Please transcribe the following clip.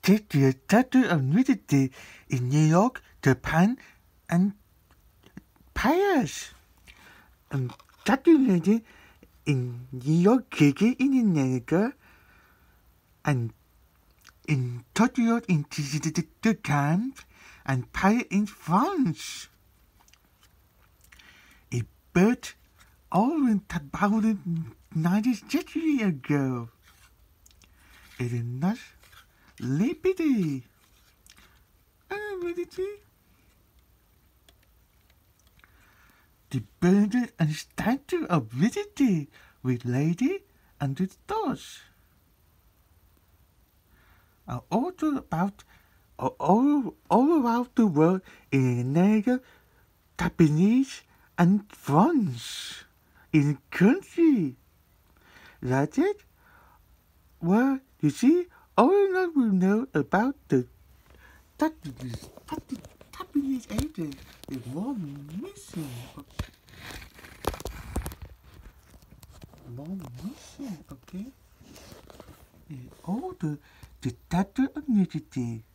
the Statue of Liberty in New York, Japan, and Paris. Statue of Liberty in New York City in America, and in Tokyo in Japan, and Paris in France. It built all in about 90 centuries ago. It is not liberty. Liberty. The building and statue of liberty with lady and the stars are also about all around the world in America, Japanese, and France. In country. That's it. Well, you see, all of we know about the Japanese agent is more missing. More missing, okay? All the Statue of Liberty.